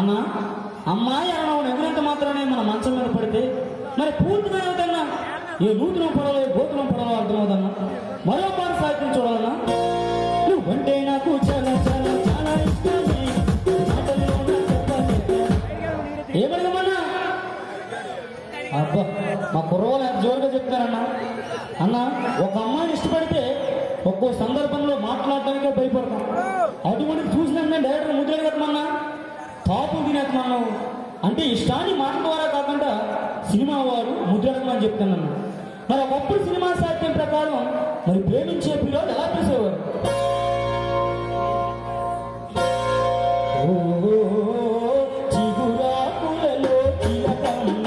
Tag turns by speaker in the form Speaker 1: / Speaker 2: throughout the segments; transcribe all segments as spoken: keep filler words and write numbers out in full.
Speaker 1: అన్న అమ్మాయి అన్న ఎగురంత మాత్రమే మన మంచం మీద పడితే మరి పూర్తిగా అవుతన్నా ఏ నూతనం పడవో గోతులం పడవో అర్థమవుదన్నా. మరో పాట సాహిత్యం చూడాలన్నా. నువ్వంటే నాకు చాలా చాలా చాలా ఇష్టమే ఏమన్నా అబ్బా మా కుర్రవాళ్ళు ఎంత జోరుగా చెప్తారన్నా. అన్న ఒక అమ్మాయిని ఇష్టపడితే ఒక్కో సందర్భంలో మాట్లాడటానికే భయపడతాం. అటువంటి చూసినా డైరెక్టర్ ముద్రలు కట్టమన్నా తాపు తినేస్తున్నాను అంటే ఇష్టాన్ని మాట ద్వారా కాకుండా సినిమా వారు ముద్రడమని చెప్తానన్నా. మరి ఒకప్పుడు సినిమా సాహిత్యం ప్రకారం మరి ప్రేమించే పిల్లలు ఎలా చూసేవారు? చిగురాకులలో చిలకమ్మ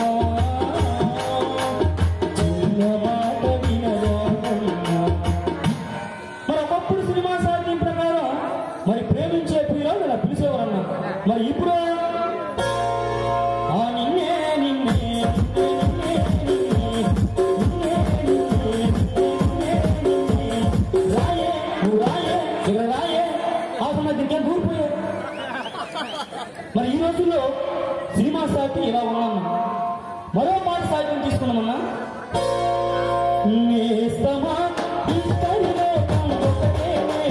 Speaker 1: చిన్న మాట వినరాదమ్మ. మరి ఒకప్పుడు సినిమా సాహిత్యం ప్రకారం మరి ప్రేమించే పిల్లలు ఇలా పిలిచేవారన్నా. మరి ఇప్పుడు ఆ నిన్నే నిన్నే రాయే నువ్వు రాయే ఇక్కడ రాయే అవసరం ఇంకే దూరిపోయే. మరి ఈ రోజుల్లో సినిమా సాహిత్యం ఇలా ఉన్నామన్నా. మరో పాట సాహిత్యం తీసుకున్నామన్నా. నేస్తమా ఇద్దరిలో ఒకటే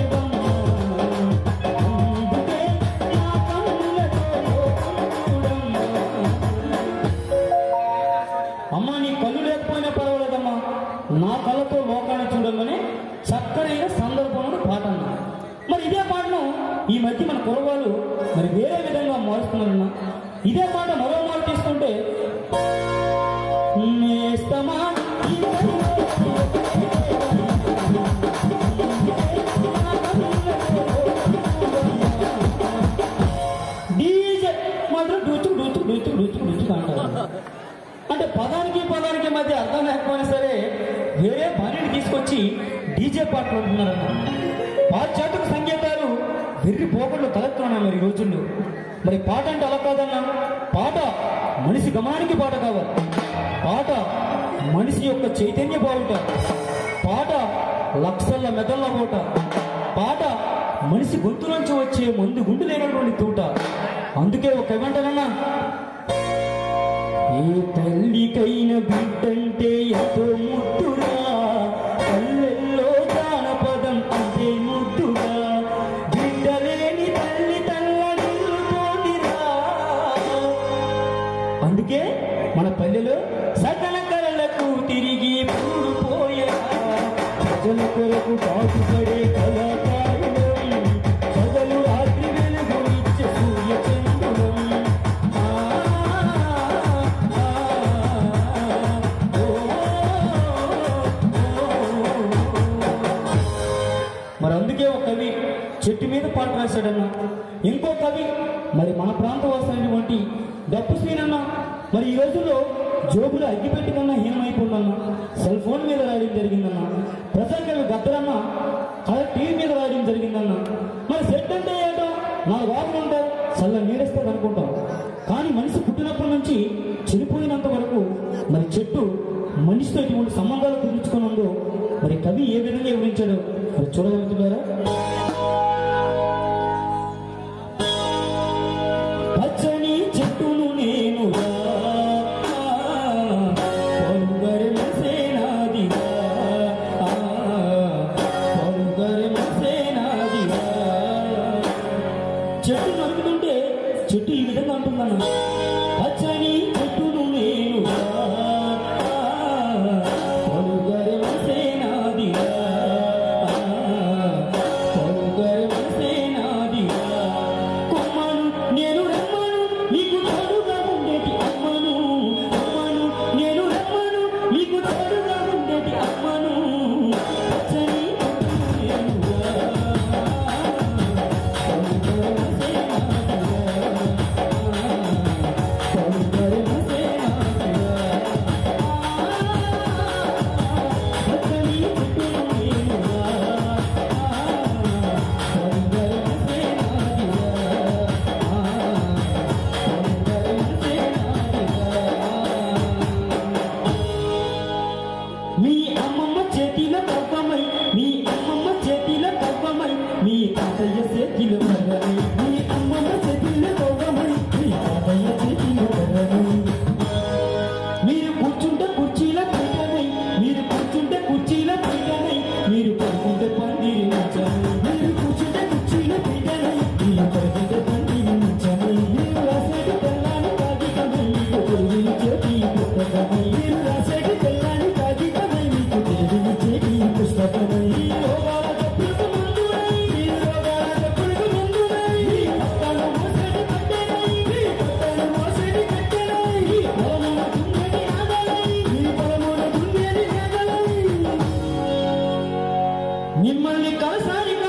Speaker 1: అమ్మా నీ కళ్ళు లేకపోయినా పర్వాలేదమ్మా నా కళ్ళతో లోకాన్ని చూడమని చక్కనైన సందర్భంలో పాట అన్నా. మరి ఇదే పాటను ఈ మధ్య మన కుర్రవాళ్ళు మరి వేరే విధంగా మారుస్తున్నారన్నా. ఇదే పాట మరో మాట తీసుకుంటే నేస్తమా డీజే మాత్రం డూచు డూచు డూచు డూచు డూచు అంటారు. అంటే పదానికి పదానికి మధ్య అర్థం లేకపోయినా సరే వేరే పనిని తీసుకొచ్చి డీజే పాటలు అంటున్నారన్న. పాశ్చాత్య సంగీతాలు వెర్రి పోకళ్ళు తలెత్తున్నాయి మరి ఈ రోజుల్లో. మరి పాట అంటే అలా కాదన్నా. పాట మనిషి గమానికి పాట కావాలి. పాట మనిషి యొక్క చైతన్య బావుట. పాట లక్షల మెదళ్ళ పూట. పాట మనిషి గొంతు నుంచి వచ్చే మందు గుండు లేనటువంటి తూట. అందుకే ఒక ఏమంటారన్నా, ఏ తల్లికైన బిడ్డంటే ఎంతో ముద్దురా, పల్లెల్లో జానపదం అంటే ముద్దురా, బిడ్డలేని తల్లి తల్లడిల్లుతోందిరా. అందుకే మన పల్లెలో సకల కళలకు తిరిగి పూడిపోయా, ప్రజల కొరకు పాటుపడే కళాకారులం, ప్రజలు రాత్రి వెలుగు ఇచ్చే సూర్య చంద్రులం. మరి అందుకే ఒక కవి చెట్టు మీద పాట రాశాడన్నా. ఇంకో కవి మరి మన ప్రాంత వాసైనటువంటి డప్పు శ్రీనన్న మరి ఈ రోజుల్లో జోబులు అగ్గిపెట్టి కన్నా హీనమైపోయిందన్నా. సెల్ ఫోన్ మీద రాయడం జరిగిందన్నా. ప్రజాకవి గద్దరన్న కలర్ టీవీ మీద రాయడం జరిగిందన్నా. మరి సెట్ అంటే ఏంటో నాలుగు వాకులు ఉంటాయి, చల్ల నీడేస్తుంది అనుకుంటాం. కానీ మనిషి పుట్టినప్పటి నుంచి చనిపోయినంత వరకు మరి చెట్టు మనిషితో ఎటువంటి సంబంధాలు కుదుర్చుకొని ఉందో మరి కవి ఏ విధంగా వివరించాడో మరి చూడగలుగుతున్నారా? పచ్చని చెట్టును నేను చెట్టు నరుకుతుంటే చెట్టు ఈ విధంగా అంటుందన్న, పచ్చని చెట్టును నేను కొమ్మను నేను రమ్మను నీకు తోడుగా ఉండేటి అమ్మను, కొమ్మను నేను రమ్మను నీకు తోడుగా ఉండేటి అమ్మను, పచ్చని మీ అమ్మమ్మ చేతిలో కవ్వమై, మీ అమ్మమ్మ చేతిలో కవ్వమై, మీ తాతయ్య చేతిలో కవ్వమై, మీ అమ్మమ్మ చేతిలో కవ్వమై, మీ మిమ్మల్ని కలసారి